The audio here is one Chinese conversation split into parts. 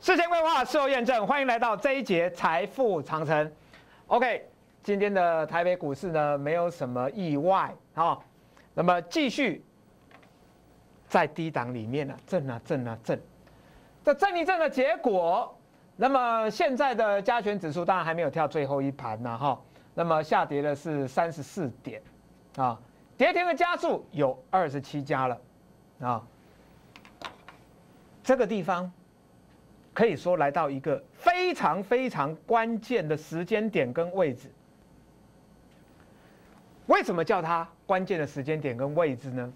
事前规划，事后验证，欢迎来到这一节财富长城。OK， 今天的台北股市呢，没有什么意外啊。那么继续在低档里面呢，震啊震啊震。这震一震的结果，那么现在的加权指数当然还没有跳最后一盘呢哈。那么下跌的是34点啊，跌停的家数有27家了啊。这个地方可以说来到一个非常非常关键的时间点跟位置。为什么叫它关键的时间点跟位置呢？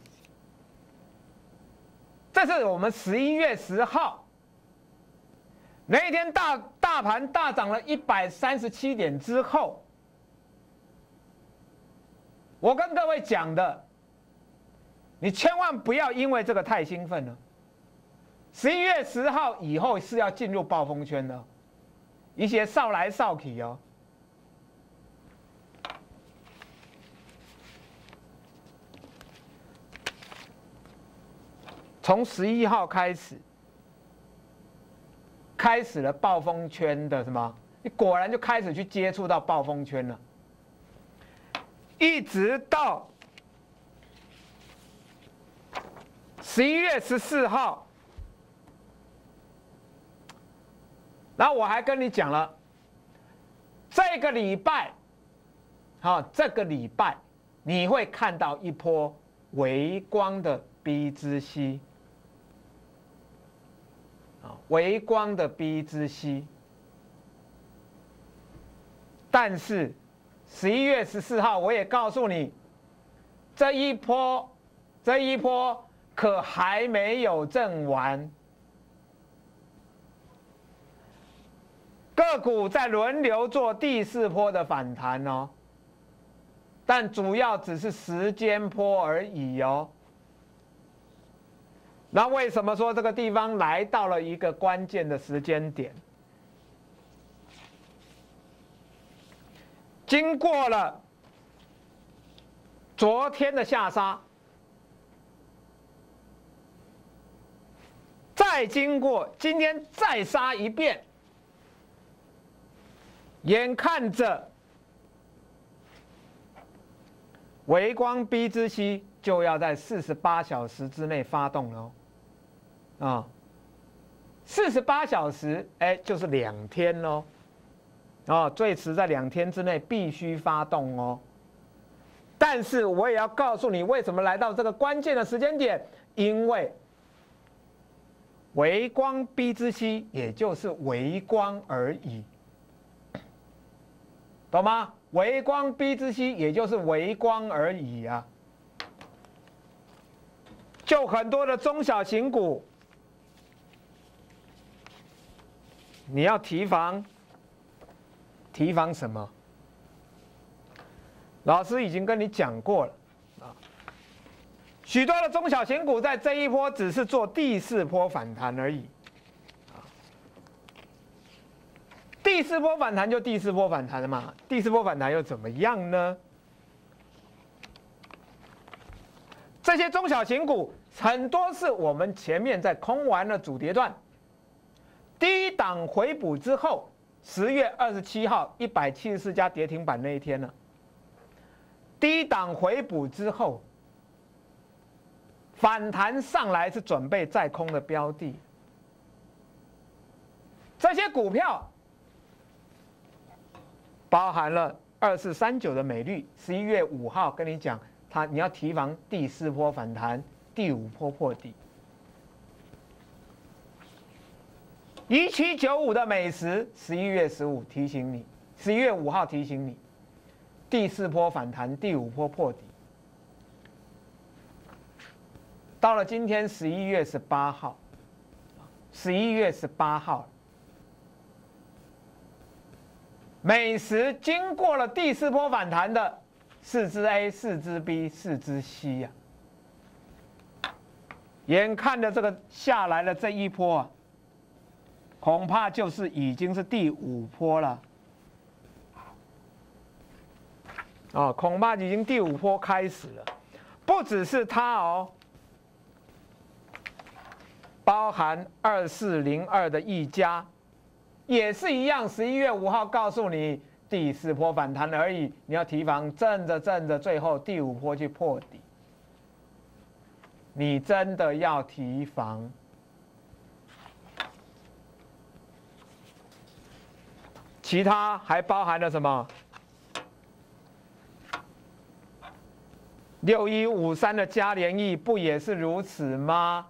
这是我们11月10号那一天大盘大涨了137点之后，我跟各位讲的，你千万不要因为这个太兴奋了。11月10号以后是要进入暴风圈的，一些少来少去哦。从11号开始了暴风圈的什么？你果然就开始去接触到暴风圈了，一直到11月14号。然后我还跟你讲了，这个礼拜你会看到一波微光的 B 之 C， 微光的 B 之 C。但是11月14号我也告诉你，这一波可还没有震完。个股在轮流做第4波的反弹哦，但主要只是时间波而已哦。那为什么说这个地方来到了一个关键的时间点？经过了昨天的下杀，再经过今天再杀一遍。眼看着微光 B 之 C 就要在48小时之内发动了哦，48小时，就是2天喽，最迟在2天之内必须发动哦。但是我也要告诉你，为什么来到这个关键的时间点，因为微光 B 之 C 也就是微光而已。懂吗？微光 B 之 C 也就是微光而已啊，就很多的中小型股，你要提防什么？老师已经跟你讲过了啊，许多的中小型股在这一波只是做第4波反弹而已。第4波反弹就第4波反弹了嘛，第4波反弹又怎么样呢？这些中小型股很多是我们前面在空完了主跌段，低档回补之后，10月27号174家跌停板那一天呢，低档回补之后，反弹上来是准备再空的标的，这些股票。包含了2439的美绿，11月5号跟你讲，你要提防第4波反弹，第5波破底。1795的美食，11月15提醒你，11月5号提醒你，第4波反弹，第5波破底。到了今天11月18号，11月18号。美食经过了第4波反弹的4支 A、4支 B、4支 C 呀，眼看着这个下来了这一波啊，恐怕就是已经是第5波了，恐怕已经第5波开始了，不只是它哦， 包含2402的溢价，也是一样。11月5号告诉你第4波反弹而已，你要提防震着，最后第5波去破底，你真的要提防。其他还包含了什么？6153的嘉联益不也是如此吗？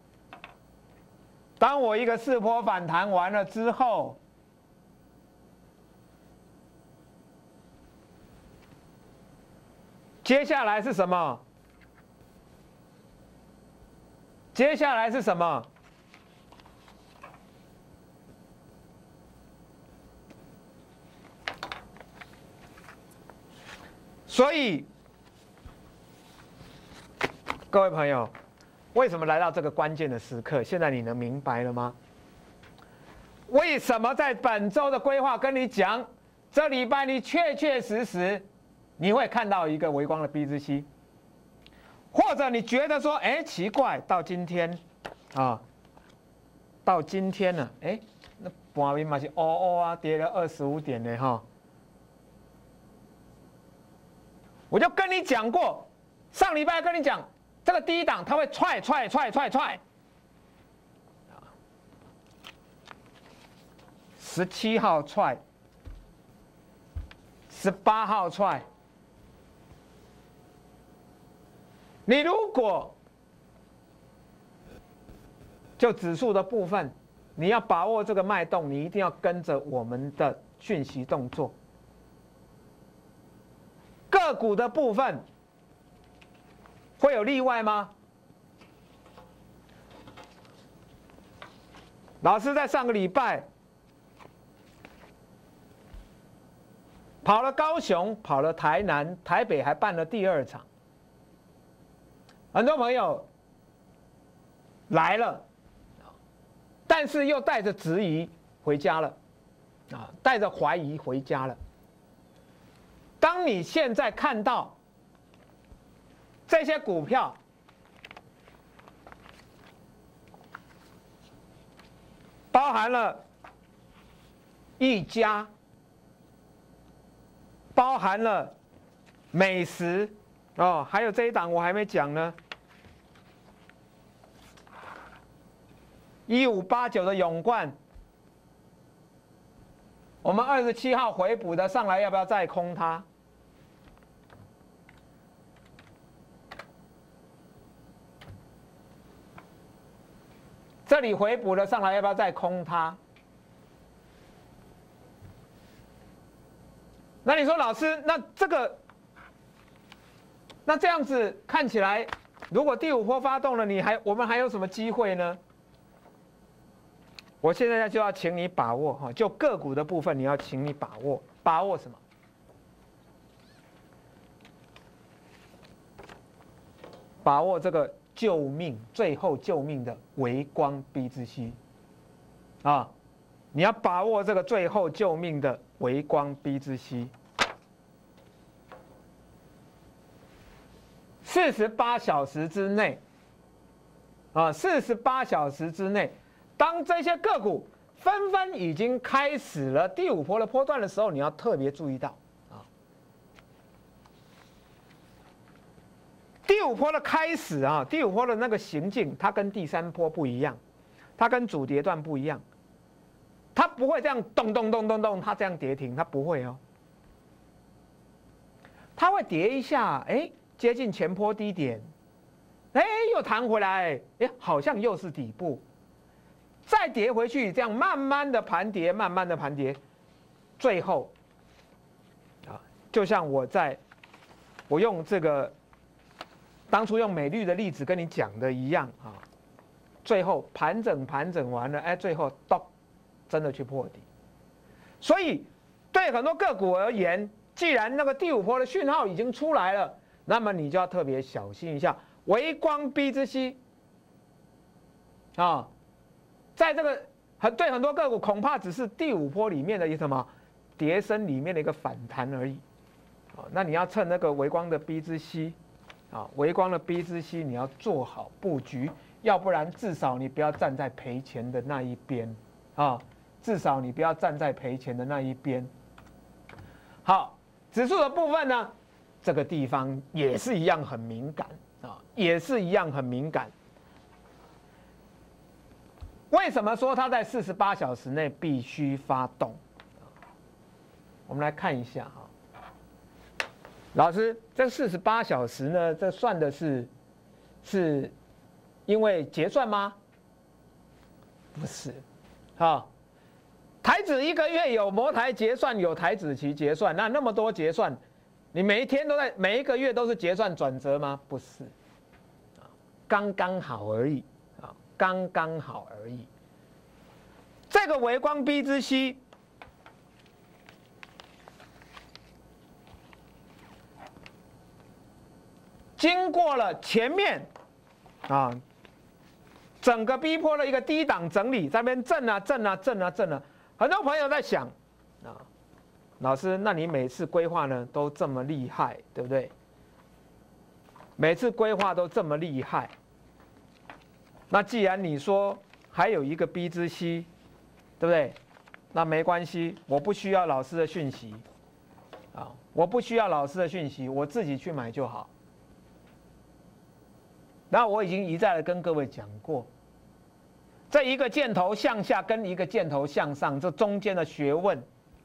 当我一个4波反弹完了之后，接下来是什么？接下来是什么？所以，各位朋友，为什么来到这个关键的时刻？现在你能明白了吗？为什么在本周的规划跟你讲，这礼拜你确实你会看到一个微光的 B 字 C， 或者你觉得说，哎，奇怪，到今天啊，到今天呢，哎，那盘面嘛是啊，跌了25点呢哈。我就跟你讲过，上礼拜跟你讲，这个第一档它会踹，17号踹，18号踹。你如果就指数的部分，你要把握这个脉动，你一定要跟着我们的讯息动作。个股的部分会有例外吗？老师在上个礼拜跑了高雄，跑了台南，台北还办了第2场，很多朋友来了，但是又带着质疑回家了，带着怀疑回家了。当你现在看到这些股票包含了一家，包含了美食哦，还有这一档我还没讲呢，1589的永冠，我们27号回补的上来，要不要再空它？这里回补了上来，要不要再空它？那你说老师，那这样子看起来，如果第5波发动了，我们还有什么机会呢？我现在就要请你把握哈，就个股的部分，你要请你把握，把握什么？把握这个救命，最后救命的微光 B 字 C， 啊，你要把握这个最后救命的微光 B 字 C。48小时之内，啊，48小时之内，当这些个股纷纷已经开始了第5波的波段的时候，你要特别注意到。第5波的开始啊，第5波的那个行径，它跟第3波不一样，它跟主跌段不一样，它不会这样咚咚咚咚咚，它这样跌停，它不会哦，它会跌一下，哎，接近前波低点，哎，又弹回来，哎，好像又是底部，再跌回去，这样慢慢的盘跌，慢慢的盘跌，最后，啊，就像我用这个。当初用美绿的例子跟你讲的一样啊，最后盘整完了，哎，最后咚，真的去破底。所以对很多个股而言，既然那个第5波的讯号已经出来了，那么你就要特别小心一下。微光 B 之 C 啊，在这个对很多个股恐怕只是第5波里面的一个什么跌升里面的一个反弹而已。那你要趁那个微光的 B 之 C。微光的 B 之 C 你要做好布局， 要不然至少你不要站在赔钱的那一边啊，至少你不要站在赔钱的那一边。好，指数的部分呢，这个地方也是一样很敏感啊，也是一样很敏感。为什么说它在48小时内必须发动？我们来看一下哈，老师，这48小时呢，这算的是因为结算吗？不是，好，台指1个月有摩台结算，有台指期结算，那么多结算，你每一天都在，每一个月都是结算转折吗？不是，刚刚好而已啊，刚刚好而已。这个微光 B 之 C， 经过了前面啊，整个逼迫了一个低档整理，在那边震啊震啊震啊震啊，很多朋友在想啊，老师，那你每次规划呢都这么厉害，对不对？每次规划都这么厉害，那既然你说还有一个 B 之 C， 对不对？那没关系，我不需要老师的讯息啊，我不需要老师的讯息，我自己去买就好。那我已经一再的跟各位讲过，这一个箭头向下跟一个箭头向上，这中间的学问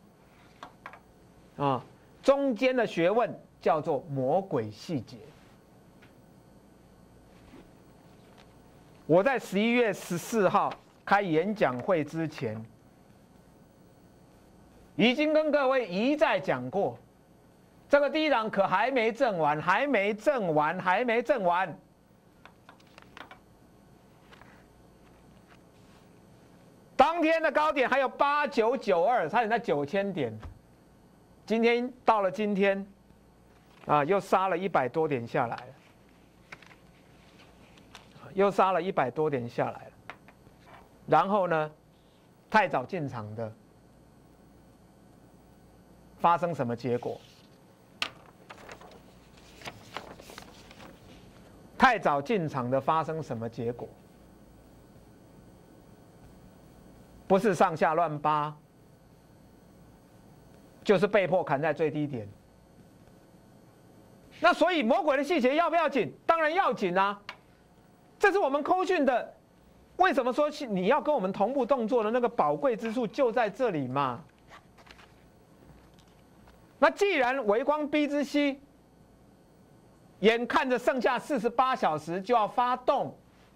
啊，中间的学问叫做魔鬼细节。我在11月14号开演讲会之前，已经跟各位一再讲过，这个低档可还没震完，还没震完，还没震完。当天的高点还有8992，差点在9000点。今天到了今天，啊，又杀了100多点下来了，又杀了100多点下来了。然后呢，太早进场的发生什么结果？太早进场的发生什么结果？不是上下乱扒，就是被迫砍在最低点。那所以魔鬼的细节要不要紧？当然要紧啊！这是我们扣讯的，为什么说你要跟我们同步动作的那个宝贵之处就在这里嘛？那既然微光 B 之 C 眼看着剩下48小时就要发动。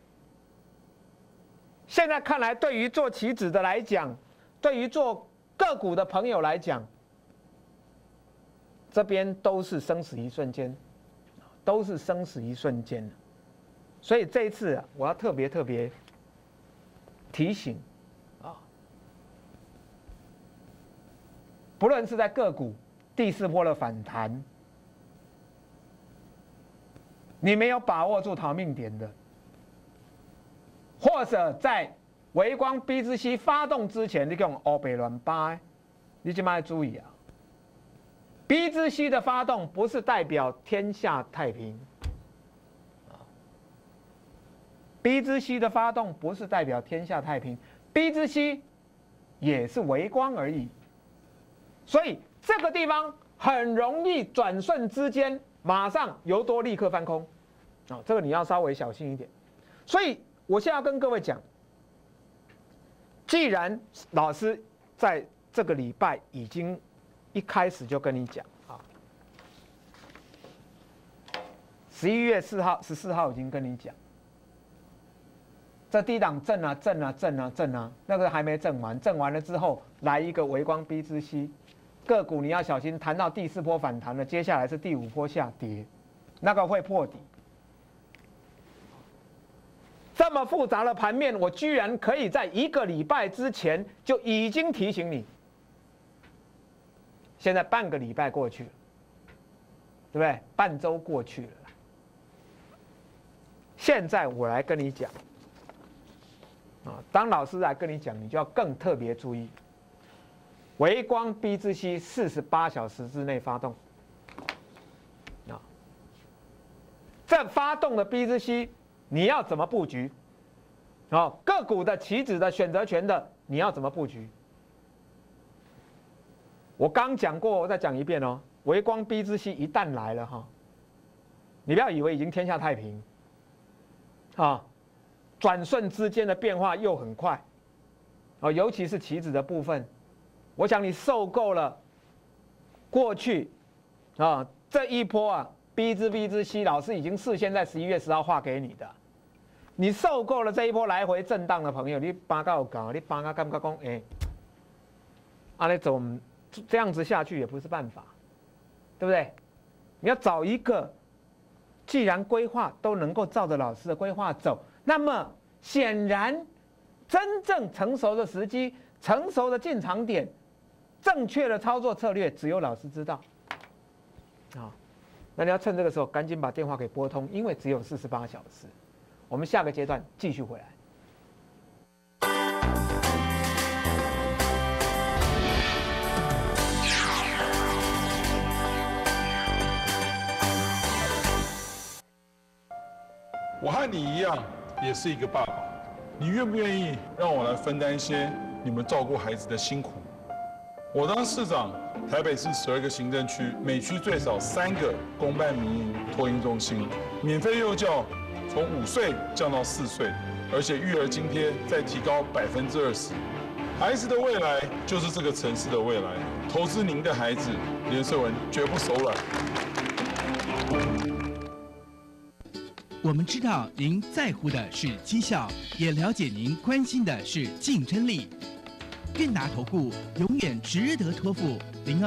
现在看来，对于做期指的来讲，对于做个股的朋友来讲，这边都是生死一瞬间，都是生死一瞬间。所以这一次我要特别提醒啊，不论是在个股第4波的反弹，你没有把握住逃命点的。或者在微光 B 之 C 发动之前，你用欧北乱扒，你就要注意啊。B 之 C 的发动不是代表天下太平，B 之 C 的发动不是代表天下太平 ，B 之 C 也是微光而已。所以这个地方很容易转瞬之间，马上由多立刻翻空，啊，这个你要稍微小心一点。所以。我现在要跟各位讲，既然老师在这个礼拜已经一开始就跟你讲啊，11月14号已经跟你讲，这低档震啊震啊震啊震啊，那个还没震完，震完了之后来一个微光 B 之 C， 个股你要小心，谈到第4波反弹了，接下来是第5波下跌，那个会破底。这么复杂的盘面，我居然可以在1个礼拜之前就已经提醒你。现在半个礼拜过去了，对不对？半周过去了。现在我来跟你讲，啊，当老师来跟你讲，你就要更特别注意。微光 B 之 C 48小时之内发动，啊，这发动的 B 之 C。你要怎么布局？ 好，个股的期指的选择权的，你要怎么布局？我刚讲过，我再讲一遍哦。微光 B 之 C 一旦来了哈，你不要以为已经天下太平，啊，转瞬之间的变化又很快，哦，尤其是期指的部分，我想你受够了过去啊这一波啊 B 之 C 老师已经事先在11月10号画给你的。你受够了这一波来回震荡的朋友，你八到搞，你八干不讲？哎，啊，你走这样子下去也不是办法，对不对？你要找一个，既然规划都能够照着老师的规划走，那么显然真正成熟的时机、成熟的进场点、正确的操作策略，只有老师知道。啊，那你要趁这个时候赶紧把电话给拨通，因为只有48小时。我们下个阶段继续回来。 我和你一样，也是一个爸爸。你愿不愿意让我来分担一些你们照顾孩子的辛苦？我当市长，台北市12个行政区，每区最少3个公办民营托婴中心，免费幼教。从5岁降到4岁，而且育儿津贴再提高20%。孩子的未来就是这个城市的未来，投资您的孩子，连胜文绝不手软。 我们知道您在乎的是绩效，也了解您关心的是竞争力。韵达投顾永远值得托付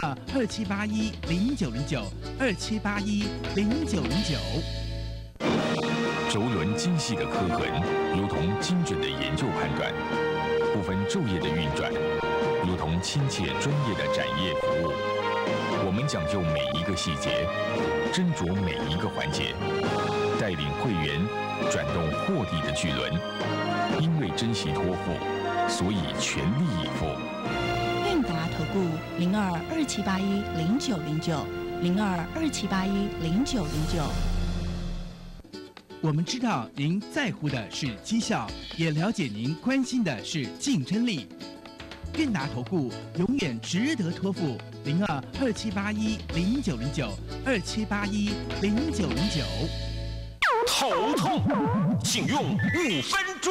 ，0227810909，27810909。 轴轮精细的刻痕，如同精准的研究判断；不分昼夜的运转，如同亲切专业的展业服务。我们讲究每一个细节，斟酌每一个环节，带领会员转动获利的巨轮。因为珍惜托付，所以全力以赴。 韵达投顾0227810909，0227810909。 我们知道您在乎的是绩效，也了解您关心的是竞争力。韵达投顾永远值得托付，0227810909，27810909。 头痛，请用5分钟。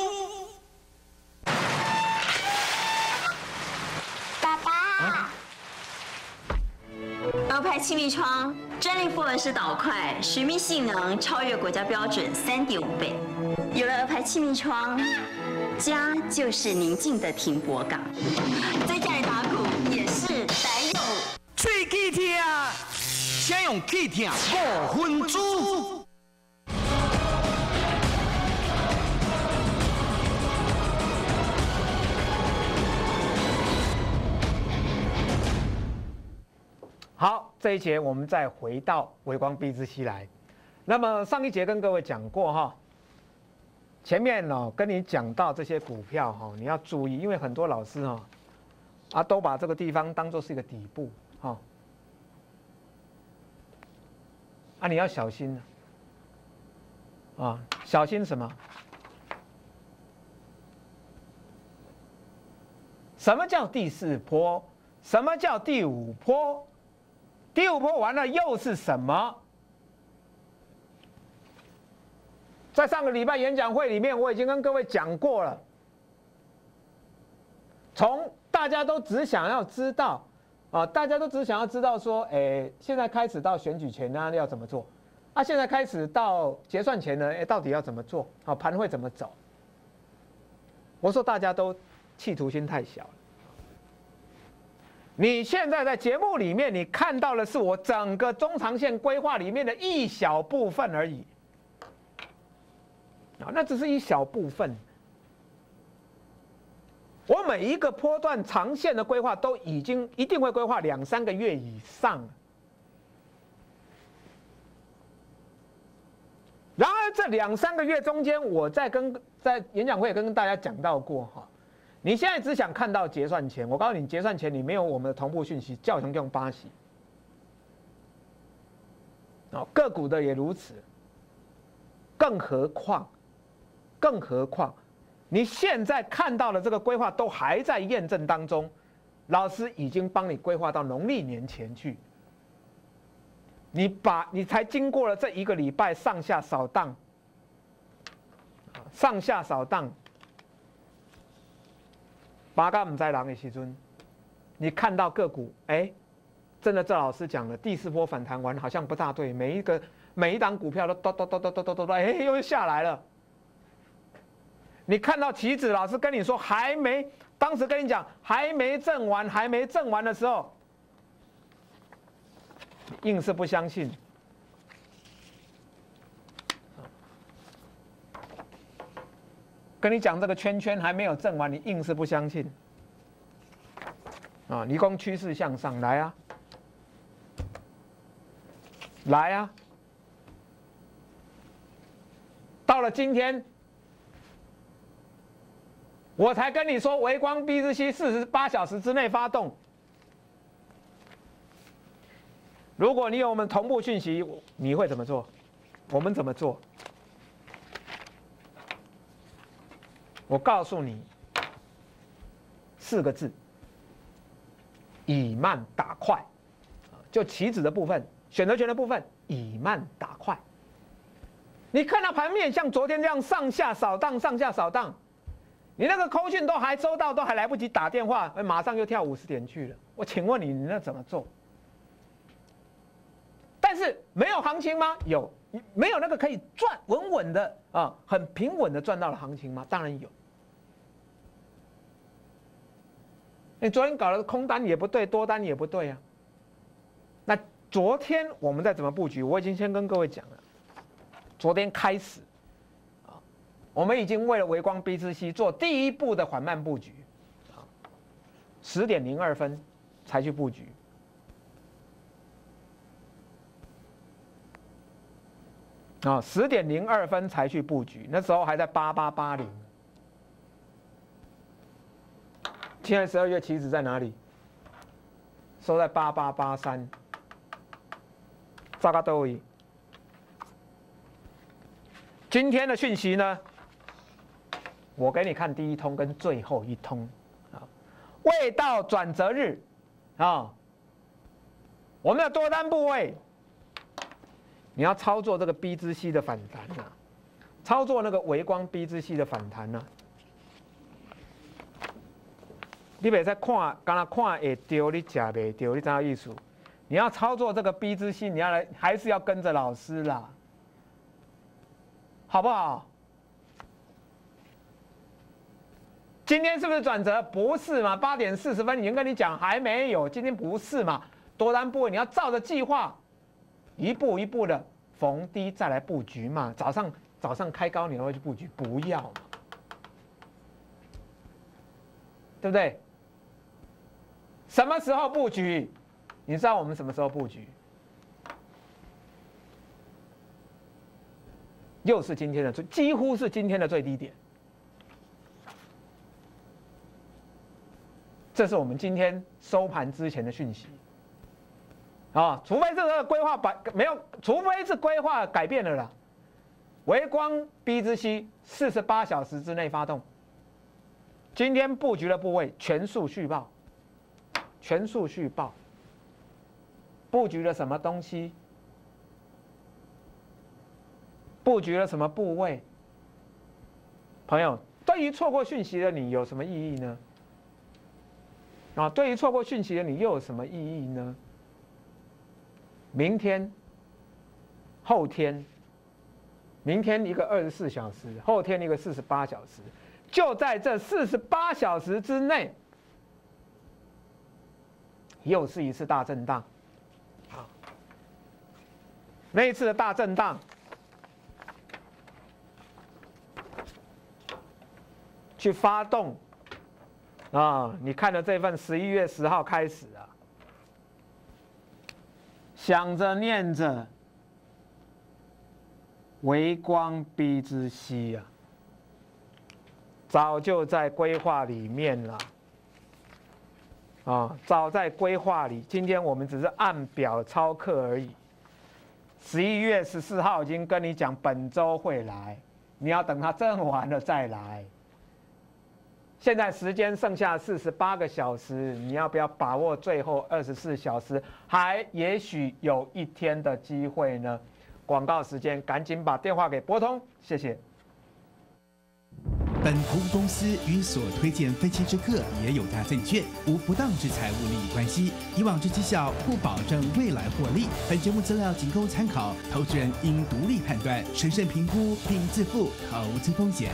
爸爸，鹅牌气密窗专利复合式导块，水密性能超越国家标准3.5倍。有了鹅牌气密窗，家就是宁静的停泊港。在家里打鼓也是得有喙齿痛，请用齿痛5分钟。 好，这一节我们再回到微光 B 之 C 来。那么上一节跟各位讲过哈，前面跟你讲到这些股票哈，你要注意，因为很多老师都把这个地方当作是一个底部哈，你要小心小心什么？什么叫第4波？什么叫第5波？第5波完了又是什么？在上个礼拜演讲会里面，我已经跟各位讲过了。从大家都只想要知道大家都只想要知道说，现在开始到选举前呢要怎么做？现在开始到结算前呢，到底要怎么做？盘会怎么走？我说大家都企图心太小了。你现在在节目里面，你看到的是我整个中长线规划里面的一小部分而已，那只是一小部分。我每一个波段长线的规划都已经一定会规划2、3个月以上了。然而这2、3个月中间，我在演讲会也跟大家讲到过你现在只想看到结算前，我告诉你，结算前你没有我们的同步讯息，叫熊用巴西，个股的也如此，更何况你现在看到的这个规划都还在验证当中，老师已经帮你规划到农历年前去。你才经过了这1个礼拜上下扫荡，八嘎唔在人的时阵，你看到个股，真的，这老师讲了，第4波反弹完好像不大对，每一档股票都，又下来了。你看到期指，老师跟你说还没，当时跟你讲还没挣完的时候，硬是不相信。跟你讲这个圈圈还没有挣完，你硬是不相信。啊，你讲趋势向上，来啊，来啊！到了今天，我才跟你说，微光 B 之 C 48小时之内发动。如果你有我们同步讯息，你会怎么做？我们怎么做？我告诉你4个字：以慢打快。就期指的部分，选择权的部分，以慢打快。你看到盘面像昨天这样上下扫荡，你那个扣讯都还收到，都还来不及打电话，马上又跳50点去了。我请问你那怎么做？但是没有行情吗？有，没有那个可以赚稳稳的啊，很平稳的赚到了行情吗？当然有。你昨天搞的空单也不对，多单也不对啊。那昨天我们再怎么布局，我已经先跟各位讲了。昨天开始，我们已经为了微光 B 之 C 做第一步的缓慢布局，10点02分才去布局。10点02分才去布局，那时候还在8880。现在12月期指在哪里？收在8883。糟糕都已。今天的讯息呢，我给你看第一通跟最后一通啊，未到转折日啊，我们的多单部位，你要操作这个 B 之 C 的反弹啊，操作那个微光 B 之 C 的反弹啊，你别再看，刚才看会丢，你假没丢，你知道意思？你要操作这个 B 之 C， 你要来还是要跟着老师啦。好不好？今天是不是转折？不是嘛？8点40分已经跟你讲还没有，今天不是嘛？多单部位你要照着计划，一步一步的逢低再来布局嘛。早上开高你要去布局，不要嘛，对不对？什么时候布局？你知道我们什么时候布局？又是今天的几乎是今天的最低点。这是我们今天收盘之前的讯息。除非这个规划没有，除非是规划改变了啦。微光 B 之 C 48小时之内发动。今天布局的部位全数续报，全数续报。布局了什么东西？布局了什么部位？朋友，对于错过讯息的你有什么意义呢？对于错过讯息的你又有什么意义呢？明天、后天，明天一个24小时，后天一个48小时，就在这48小时之内，又是一次大震荡。那一次的大震荡，去发动你看了这份11月10号开始啊，想着念着微光 B 之 C 啊，早就在规划里面了早在规划里。今天我们只是按表操课而已。11月14号已经跟你讲本周会来，你要等它震完了再来。 现在时间剩下48个小时，你要不要把握最后24小时？还也许有一天的机会呢？广告时间，赶紧把电话给拨通，谢谢。 本投顾公司与所推荐分期之客也有大证券无不当之财务利益关系，以往之绩效不保证未来获利。本节目资料仅供参考，投资人应独立判断、审慎评估并自负投资风险。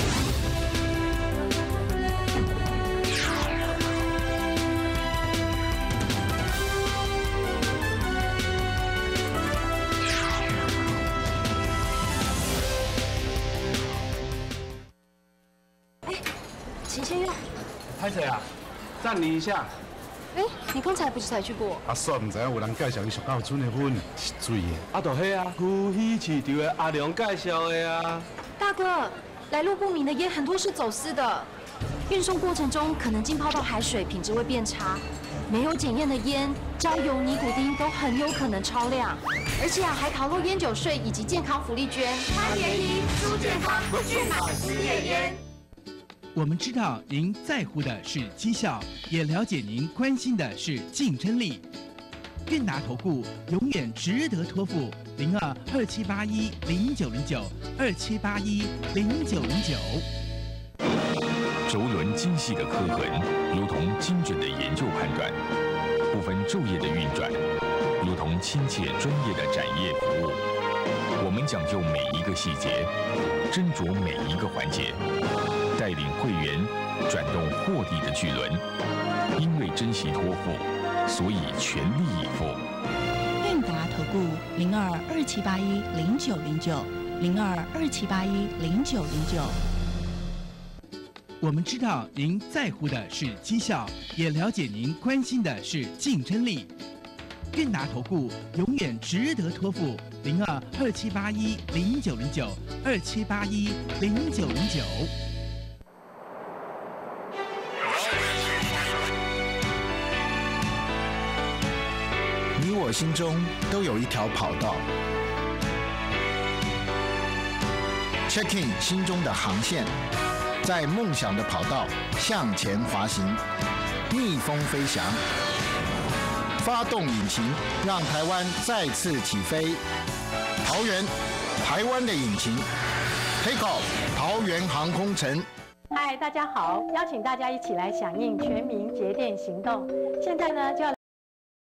请先用。 拍谁啊？暂停一下。 哎，你刚才不是才去过？ 阿嫂唔知影有人介绍伊上较有准的粉，是水的。啊，就迄啊，古稀市场的阿良介绍的啊。 大哥，来路不明的烟很多是走私的，运送过程中可能浸泡到海水，品质会变差。没有检验的烟，焦油、尼古丁都很有可能超量，而且还逃漏烟酒税以及健康福利捐。贪便宜，输健康，去买失业烟。 我们知道您在乎的是绩效，也了解您关心的是竞争力。韵达投顾永远值得托付，02-2781-0909，2781-0909。 轴轮精细的刻痕，如同精准的研究判断；不分昼夜的运转，如同亲切专业的展业服务。我们讲究每一个细节，斟酌每一个环节。带领会员转动获利的巨轮，因为珍惜托付，所以全力以赴。 韵达投顾02-2781-0909，02-2781-0909。 我们知道您在乎的是绩效，也了解您关心的是竞争力。韵达投顾永远值得托付，02-2781-0909，2781-0909。 你我心中都有一条跑道 ，check in 心中的航线，在梦想的跑道向前滑行，逆风飞翔，发动引擎，让台湾再次起飞。桃园，台湾的引擎 ，Take off， 桃园航空城。 嗨，大家好，邀请大家一起来响应全民节电行动。现在呢，就要